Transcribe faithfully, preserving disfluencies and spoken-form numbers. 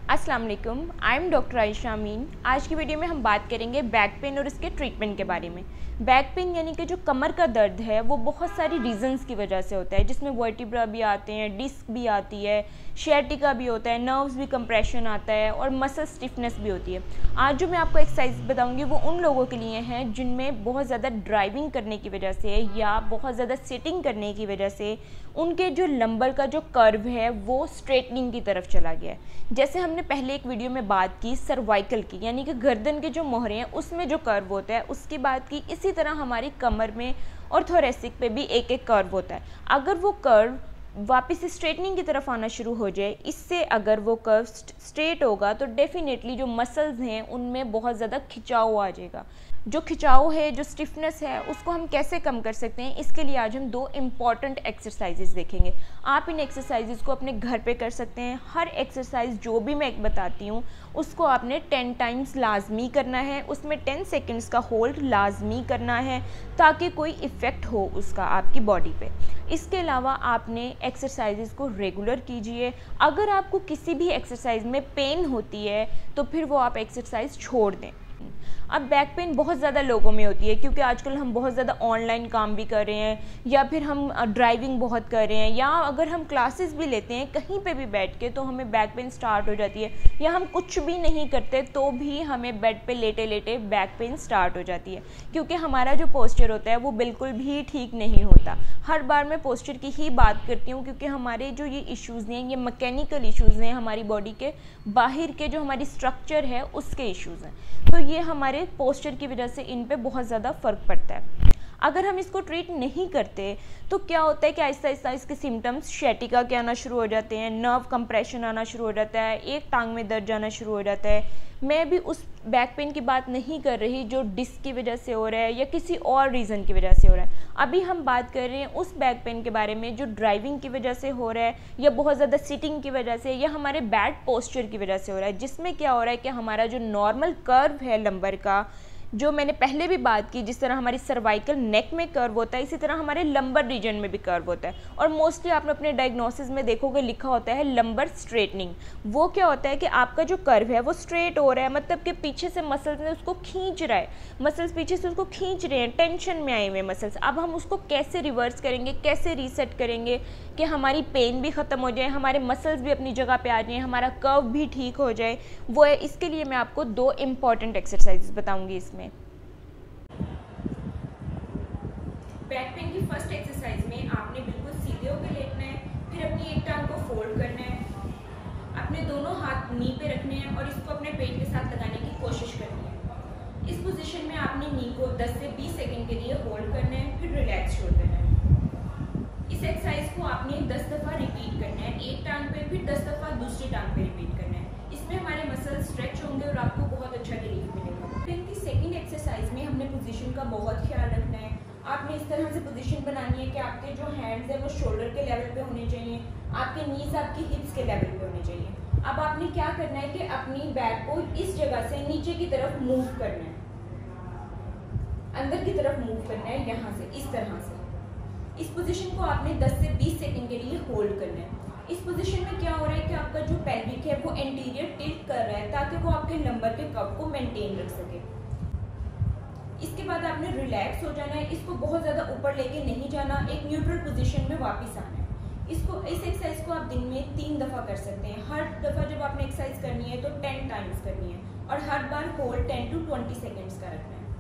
अस्सलाम वालेकुम, I am doctor Ayesha Amin. आज की वीडियो में हम बात करेंगे बैक पेन और इसके ट्रीटमेंट के बारे में। बैक पेन यानी कि जो कमर का दर्द है वो बहुत सारी रीजंस की वजह से होता है, जिसमें वर्टिब्रा भी आते हैं, डिस्क भी आती है, शियाटिका भी होता है, नर्व्स भी कंप्रेशन आता है और मसल स्टिफनेस भी होती है। आज जो मैं आपको एक्सरसाइज बताऊंगी वो उन लोगों के लिए हैं जिनमें बहुत ज़्यादा ड्राइविंग करने की वजह से या बहुत ज़्यादा सिटिंग करने की वजह से उनके जो लंबर का जो कर्व है वो स्ट्रेटनिंग की तरफ चला गया है। जैसे हमने पहले एक वीडियो में बात की सर्वाइकल की, यानी कि गर्दन के जो मोहरे हैं उसमें जो कर्व होता है उसकी बात की, इसी तरह हमारी कमर में और थोरेसिक पे भी एक एक कर्व होता है। अगर वो कर्व वापस स्ट्रेटनिंग की तरफ आना शुरू हो जाए, इससे अगर वो कर्व स्ट्रेट होगा तो डेफिनेटली जो मसल्स हैं उनमें बहुत ज़्यादा खिंचाव आ जाएगा। जो खिंचाव है, जो स्टिफनेस है, उसको हम कैसे कम कर सकते हैं, इसके लिए आज हम दो इम्पॉर्टेंट एक्सरसाइजेज देखेंगे। आप इन एक्सरसाइजेज को अपने घर पे कर सकते हैं। हर एक्सरसाइज जो भी मैं बताती हूँ उसको आपने टेन टाइम्स लाजमी करना है, उसमें टेन सेकेंड्स का होल्ड लाजमी करना है ताकि कोई इफ़ेक्ट हो उसका आपकी बॉडी पे। इसके अलावा आपने एक्सरसाइजेज को रेगुलर कीजिए। अगर आपको किसी भी एक्सरसाइज में पेन होती है तो फिर वो आप एक्सरसाइज छोड़ दें। अब बैक पेन बहुत ज़्यादा लोगों में होती है क्योंकि आजकल हम बहुत ज़्यादा ऑनलाइन काम भी कर रहे हैं या फिर हम ड्राइविंग बहुत कर रहे हैं या अगर हम क्लासेस भी लेते हैं कहीं पे भी बैठ के तो हमें बैक पेन स्टार्ट हो जाती है, या हम कुछ भी नहीं करते तो भी हमें बेड पे लेटे लेटे बैक पेन स्टार्ट हो जाती है क्योंकि हमारा जो पोस्चर होता है वो बिल्कुल भी ठीक नहीं होता। हर बार मैं पोस्चर की ही बात करती हूँ क्योंकि हमारे जो ये इश्यूज़ हैं ये मैकेनिकल इश्यूज़ हैं, हमारी बॉडी के बाहर के जो हमारी स्ट्रक्चर है उसके इश्यूज़ हैं, तो ये हमारे पोस्चर की वजह से इन पे बहुत ज़्यादा फ़र्क पड़ता है। अगर हम इसको ट्रीट नहीं करते तो क्या होता है कि आहिस्ता आहिस्ता इसके सिम्टम्स शियाटिका के आना शुरू हो जाते हैं, नर्व कंप्रेशन आना शुरू हो जाता है, एक टांग में दर्द जाना शुरू हो जाता है। मैं भी उस बैक पेन की बात नहीं कर रही जो डिस्क की वजह से हो रहा है या किसी और रीज़न की वजह से हो रहा है। अभी हम बात कर रहे हैं उस बैक पेन के बारे में जो ड्राइविंग की वजह से हो रहा है या बहुत ज़्यादा सिटिंग की वजह से या हमारे बैड पोस्चर की वजह से हो रहा है, जिसमें क्या हो रहा है कि हमारा जो नॉर्मल कर्व है लंबर का, जो मैंने पहले भी बात की, जिस तरह हमारी सर्वाइकल नेक में कर्व होता है इसी तरह हमारे लंबर रीजन में भी कर्व होता है। और मोस्टली आपने अपने डायग्नोसिस में देखोगे लिखा होता है लंबर स्ट्रेटनिंग। वो क्या होता है कि आपका जो कर्व है वो स्ट्रेट हो रहा है, मतलब कि पीछे से मसल्स ने उसको खींच रहा है, मसल्स पीछे से उसको खींच रहे हैं, टेंशन में आए हुए मसल्स। अब हम उसको कैसे रिवर्स करेंगे, कैसे रीसेट करेंगे कि हमारी पेन भी ख़त्म हो जाए, हमारे मसल्स भी अपनी जगह पे आ जाएं, हमारा कर्व भी ठीक हो जाए, वो है। इसके लिए मैं आपको दो इम्पॉर्टेंट एक्सरसाइजेस बताऊंगी इसमें। बैक पेन की फर्स्ट एक्सरसाइज में आपने बिल्कुल सीधे होकर लेटना है, फिर अपनी एक टांग को फोल्ड करना है, अपने दोनों हाथ नी पे रखने हैं और इसको अपने पेट के साथ लगाने की कोशिश करनी है। इस पोजीशन में आपने नी को दस से बीस सेकंड के लिए होल्ड करना है, फिर रिलैक्स छोड़ देना है। इस एक्सरसाइज को आपने दस दफ़ा रिपीट करना है, एक टांग पे, फिर दस दफ़ा दूसरी टांग पे रिपीट करना है। इसमें हमारे मसल स्ट्रेच होंगे और आपको बहुत अच्छा रिलीफ मिलेगा। फिर की सेकेंड एक्सरसाइज में हमने पोजीशन का बहुत ख्याल रखना है। आपने इस तरह से पोजीशन बनानी है कि आपके जो हैंड्स हैं वो शोल्डर के लेवल पे होने चाहिए, आपके नीज आपकी हिप्स के लेवल पे होने चाहिए। अब आपने क्या करना है कि अपनी बैक को इस जगह से नीचे की तरफ मूव करना है, अंदर की तरफ मूव करना है, यहाँ से इस तरह से। इस पोजीशन को आपने दस से बीस सेकंड के लिए होल्ड करना है। इस पोजीशन में क्या हो रहा है कि आपका जो पेल्विक है वो एंटीरियर टिल्ट कर रहा है ताकि वो आपके लंबर के कर्व को मेंटेन रख सके। इसके बाद आपने रिलैक्स हो जाना है, इसको बहुत ज़्यादा ऊपर लेके नहीं जाना, एक न्यूट्रल पोजीशन में वापस आना है। इसको इस एक्सरसाइज को आप दिन में तीन दफ़ा कर सकते हैं। हर दफ़ा जब आपने एक्सरसाइज करनी है तो टेन टाइम्स करनी है और हर बार hold ten to twenty seconds का रखना है।